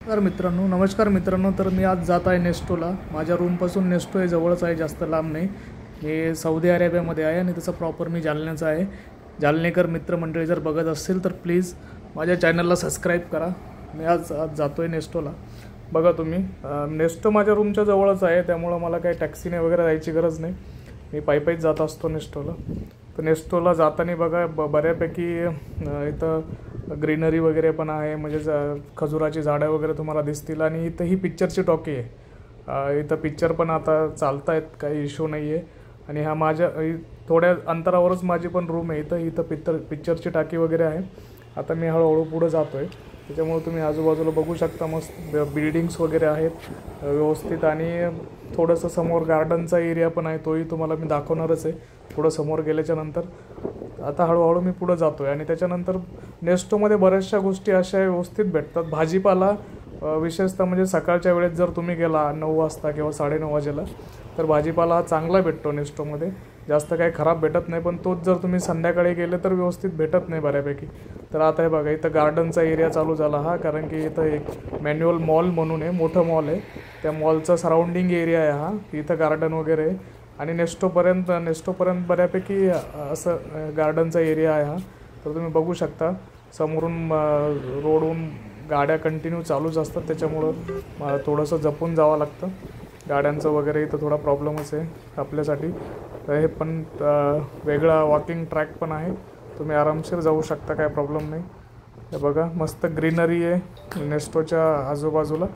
नमस्कार मित्रांनो, तर मी आज जात आहे नेस्टोला। माझ्या रूमपासून नेस्टो हे जवळच आहे, जास्त लांब नाही। हे सौदी अरेबियामध्ये आहे आणि त्याचा प्रॉपर मी जालन्याचा आहे। जालनेकर मित्रमंडळी जर बघत असतील तर प्लीज माझ्या चॅनलला सबस्क्राईब करा। मी आज जातो आहे नेस्टोला। बघा तुम्ही, नेस्टो माझ्या रूमच्या जवळच आहे, त्यामुळे मला काही टॅक्सीने वगैरे जायची गरज नाही। मी पायीच जात असतो नेस्टोला। तर नेस्टोला जाताना बघा बऱ्यापैकी इथं ग्रीनरी वगैरे पण आहे, म्हणजे खजुराची झाडं वगैरे तुम्हाला दिसतील। आणि इथं ही पिक्चरची टॉकी आहे, इथं पिक्चर पण आता चालत आहेत, काही इश्यू नाही आहे। आणि हा माझ्या थोड्या अंतरावरच माझी पण रूम आहे। इथं पिक्चरची टाकी वगैरे आहे। आता मी हळूहळू पुढे जातो आहे, त्याच्यामुळे तुम्ही आजूबाजूला बघू शकता, मस्त बिल्डिंग्स वगैरे आहेत व्यवस्थित। आणि थोडंसं समोर गार्डनचा एरिया पण आहे, तोही तुम्हाला मी दाखवणारच आहे थोडं समोर गेल्याच्या नंतर। आता हळूहळू मी पुढे जातो आहे। आणि त्याच्यानंतर नेस्टोमध्ये बऱ्याचशा गोष्टी अशा व्यवस्थित भेटतात। भाजीपाला विशेषतः म्हणजे सकाळच्या वेळेत जर तुम्ही गेला 9 वाजता किंवा 9:30 वाजेला, तर भाजीपाला हा चांगला भेटतो नेस्टोमध्ये। जास्त काही खराब भेटत नाही, पण तोच जर तुम्ही संध्याकाळी गेले तर व्यवस्थित भेटत नाही बऱ्यापैकी। तर आता हे बघा, इथं गार्डनचा एरिया चालू झाला हा, कारण की इथं एक मॅन्युअल मॉल म्हणून आहे, मोठं मॉल आहे। त्या मॉलचा सराउंडिंग एरिया आहे हा, इथं गार्डन वगैरे आहे। आणि नेस्टोपर्यंत बऱ्यापैकी असं गार्डनचा एरिया आहे हा। तर तुम्ही बघू शकता, समोरून रोडहून गाड्या कंटिन्यू चालूच असतात, त्याच्यामुळं थोडंसं जपून जावं लागतं। गाड्यांचं वगैरे इथं थोडा प्रॉब्लेमच आहे आपल्यासाठी। हे पण वेगळा वॉकिंग ट्रॅक पण आहे, तुम्ही आरामशीर जाऊ शकता, काय प्रॉब्लेम नाही। हे बघा, मस्त ग्रीनरी आहे नेस्टोच्या आजूबाजूला।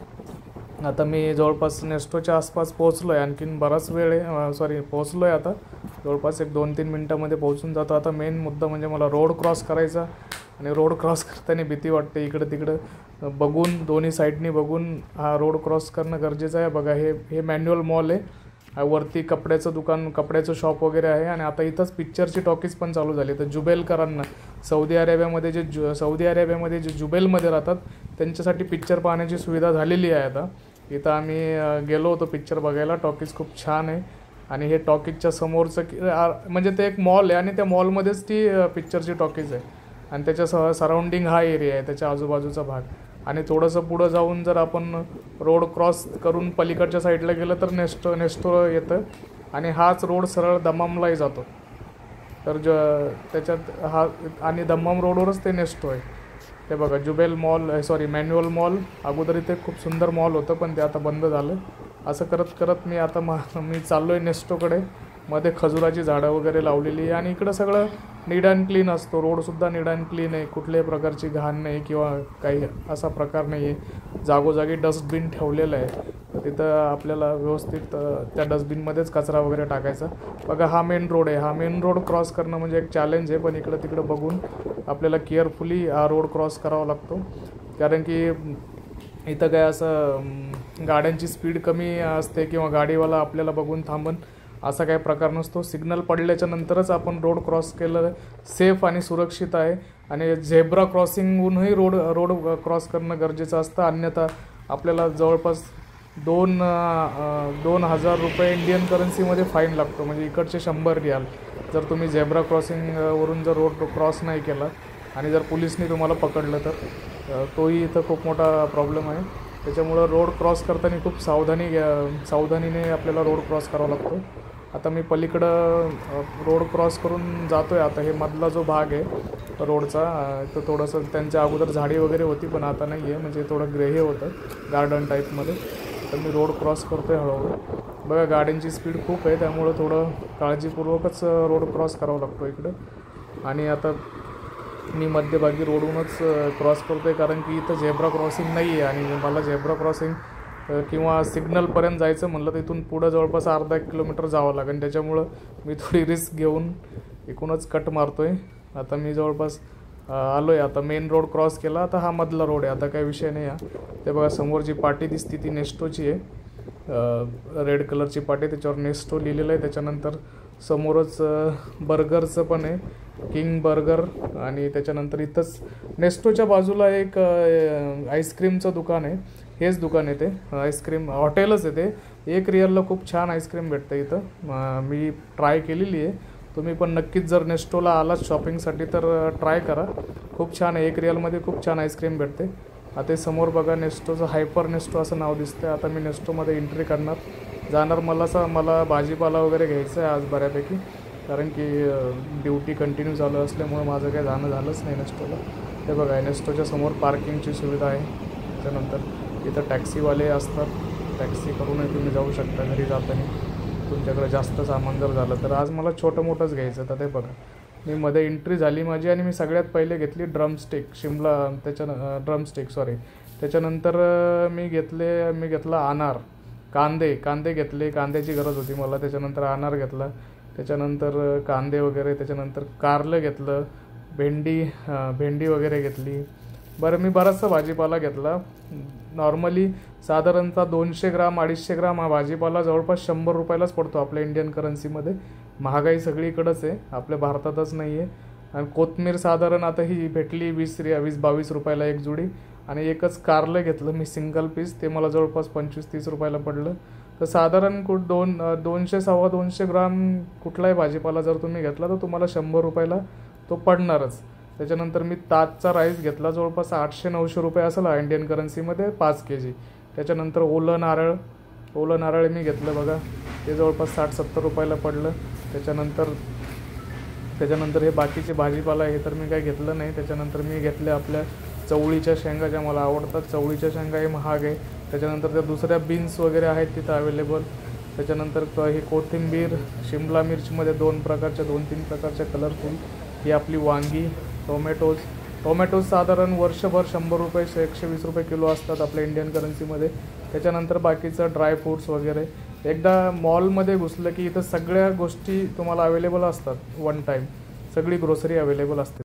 आता मी जवळपास नेस्टोच्या आसपास पोहोचलो आहे, आणखीन बराच वेळ आहे, पोहोचलो आहे आता जवळपास 1-2-3 मिनटामध्ये पोहोचून जातो। आता मेन मुद्दा म्हणजे मला रोड क्रॉस करायचा, आणि रोड क्रॉस करताना भीती वाटते, इकडं तिकडं बघून, दोन्ही साईडनी बघून हा रोड क्रॉस करणं गरजेचं आहे। बघा, हे मॅन्युअल मॉल आहे, वरती कपड्याचं दुकान, कपड्याचं शॉप वगैरे आहे। आणि आता इथंच पिक्चरची टॉकीज पण चालू झाली। तर जुबेलकरांना सौदी अरेबियामध्ये जे जुबेलमध्ये राहतात त्यांच्यासाठी पिक्चर पाहण्याची सुविधा झालेली आहे आता। इथं आम्ही गेलो होतो पिक्चर बघायला, टॉकीज खूप छान आहे। आणि हे टॉकीजच्या समोरचं म्हणजे ते एक मॉल आहे, आणि त्या मॉलमध्येच ती पिक्चरची टॉकीज आहे। आणि त्याच्या सराउंडिंग हा एरिया आहे, त्याच्या आजूबाजूचा भाग। आणि थोडंसं पुढं जाऊन जर आपण रोड क्रॉस करून पलीकडच्या साईडला गेलं तर नेस्टो येतं, आणि हाच रोड सरळ दम्मामलाही जातो। तर त्याच्यात हा, आणि दम्माम रोडवरच ते नेस्टो आहे। हे बघा, मॅन्युअल मॉल, अगोदर इथे खूप सुंदर मॉल होतं, पण ते आता बंद झालं। असं करत करत मी चाललो आहे नेस्टोकडे। मध्ये खजुराची झाडं वगैरे लावलेली आहे, आणि इकडं सगळं नीट अँड क्लीन असतो। रोडसुद्धा नीट अँड क्लीन आहे, कुठल्याही प्रकारची घाण नाही किंवा काही असा प्रकार नाही आहे। जागोजागी डस्टबिन ठेवलेलं आहे, तर तिथं आपल्याला व्यवस्थित त्या डस्टबिनमध्येच कचरा वगैरे टाकायचा। बघा, हा मेन रोड आहे। हा मेन रोड क्रॉस करणं म्हणजे एक चॅलेंज आहे, पण इकडं तिकडं बघून आपल्याला केअरफुली हा रोड क्रॉस करावा लागतो। कारण की इथं काय असं गाड्यांची स्पीड कमी असते, किंवा गाडीवाला आपल्याला बघून थांबन असा काही प्रकार नसतो। सिग्नल पडल्याच्या नंतरच आपण रोड क्रॉस केलं सेफ आणि सुरक्षित आहे। आणि झेब्रा क्रॉसिंगहूनही रोड क्रॉस करणं गरजेचं असतं, अन्यथा आपल्याला जवळपास 2,000 रुपये इंडियन करन्सीमध्ये फाईन लागतो, म्हणजे इकडचे 100 रियाल। जर तुम्ही झेब्रा क्रॉसिंगवरून जर रोड क्रॉस नाही केला आणि जर पोलिसनी तुम्हाला पकडलं तर तोही इथं खूप मोठा प्रॉब्लेम आहे। त्याच्यामुळं रोड क्रॉस करताना खूप सावधानीने आपल्याला रोड क्रॉस करावा लागतो। आता मी पलीकडं रोड क्रॉस करून जातो आहे। आता हे मधला जो भाग आहे रोडचा, तर थोडंसं त्यांच्या अगोदर झाडी वगैरे होती, पण आता नाही आहे, म्हणजे थोडं ग्रे होतं गार्डन टाईपमध्ये। तर मी रोड क्रॉस करतो आहे हळूहळू। बघा, गाड्यांची स्पीड खूप आहे, त्यामुळं थोडं काळजीपूर्वकच रोड क्रॉस करावा लागतो इकडं। आणि आता मी मध्यभागी रोडहूनच क्रॉस करतो आहे, कारण की इथं झेब्रा क्रॉसिंग नाही आहे। आणि मला झेब्रा क्रॉसिंग किंवा सिग्नलपर्यंत जायचं म्हणलं तर इथून पुढं जवळपास अर्धा किलोमीटर जावं लागेल, त्याच्यामुळं मी थोडी रिस्क घेऊन इकडूनच कट मारतो आहे। आता मी जवळपास आलो आहे, आता मेन रोड क्रॉस केला, आता हा मधला रोड आहे, आता काही विषय नाही आहे। ते बघा, समोर जी पाटी दिसती ती नेस्टोची आहे, रेड कलरची पाटी, त्याच्यावर नेस्टो लिहिलेलं आहे। त्याच्यानंतर समोरच बर्गरचं पण आहे, किंग बर्गर। आणि त्याच्यानंतर इथंच नेस्टोच्या बाजूला एक आईस्क्रीमचं दुकान आहे, हेच दुकान आहे ते, आईस्क्रीम हॉटेलच आहे ते। 1 रियालला खूप छान आईस्क्रीम भेटतं इथं, मी ट्राय केलेली आहे। तुम्ही पण नक्कीच जर नेस्टोला आलात शॉपिंगसाठी तर ट्राय करा, खूप छान आहे। 1 रियालमध्ये खूप छान आईस्क्रीम भेटते। आता हे समोर बघा नेस्टोचं हायपर नेस्टो असं नाव दिसतं. आता मी नेस्टोमध्ये एंट्री करणार जाणार. मला भाजीपाला वगैरे घ्यायचं आहे आज बऱ्यापैकी, कारण की ड्युटी कंटिन्यू चालू असल्यामुळे माझं काही जाणं झालंच नाही नेस्टोला. हे बघा नेस्टोच्या समोर पार्किंगची सुविधा आहे. त्यानंतर इथं टॅक्सीवाले असतात, टॅक्सी करूनही तुम्ही जाऊ शकता घरी जाताना तुमच्याकडे जास्त सामान जर झालं तर. आज मला छोटं मोठंच घ्यायचं. तर ते बघा मी मध्ये एंट्री झाली माझी आणि मी सगळ्यात पहिले घेतली ड्रमस्टिक त्याच्यानंतर मी घेतला अनार, कांदे घेतले, कांद्याची गरज होती मला. त्याच्यानंतर अनार घेतला, त्याच्यानंतर कांदे वगैरे, त्याच्यानंतर कारलं घेतलं, भेंडी वगैरे घेतली. बरं मी बराचसा भाजीपाला घेतला. नॉर्मली साधारणतः 200 ग्राम 250 ग्राम हा भाजीपाला जवळपास 100 रुपयालाच पडतो आपल्या इंडियन करन्सीमध्ये. महागाई सगळीकडंच आहे, आपल्या भारतातच नाही आहे. आणि कोथमीर साधारण आता ही भेटली 20-22 रुपयाला एक जुडी. आणि एकच कारलं घेतलं मी सिंगल पीस, ते मला जवळपास 25-30 रुपयाला पडलं. तर साधारण 200-250 ग्राम कुठलाही भाजीपाला जर तुम्ही घेतला तर तुम्हाला 100 रुपयाला तो पडणारच. त्याच्यानंतर मी ताजचा राईस घेतला, जवळपास 800-900 रुपये असेल इंडियन करन्सीमध्ये 5 kg. त्याच्यानंतर ओलं नारळ मी घेतलं बघा, ते जवळपास 60-70 रुपयाला पडलं. त्याच्यानंतर हे बाकीचे भाजीपाला हे तर मी काही घेतलं नाही. त्याच्यानंतर मी घेतल्या आपल्या चवळीच्या शेंगा, ज्या मला आवडतात. चवळीच्या शेंगा हे महाग आहे. त्याच्यानंतर त्या दुसऱ्या बीन्स वगैरे आहेत तिथं अवेलेबल. त्याच्यानंतर हे कोथिंबीर, शिमला मिरचीमध्ये 2-3 प्रकारच्या कलरफुल, ही आपली वांगी, टोमॅटोज साधारण वर्षभर 100 रुपये 120 रुपये किलो असतात आपल्या इंडियन करन्सीमध्ये. त्याच्यानंतर बाकीचं ड्रायफ्रूट्स वगैरे. एकदा मॉलमध्ये घुसलं की इथं सगळ्या गोष्टी तुम्हाला अवेलेबल असतात. वन टाईम सगळी ग्रोसरी अवेलेबल असते.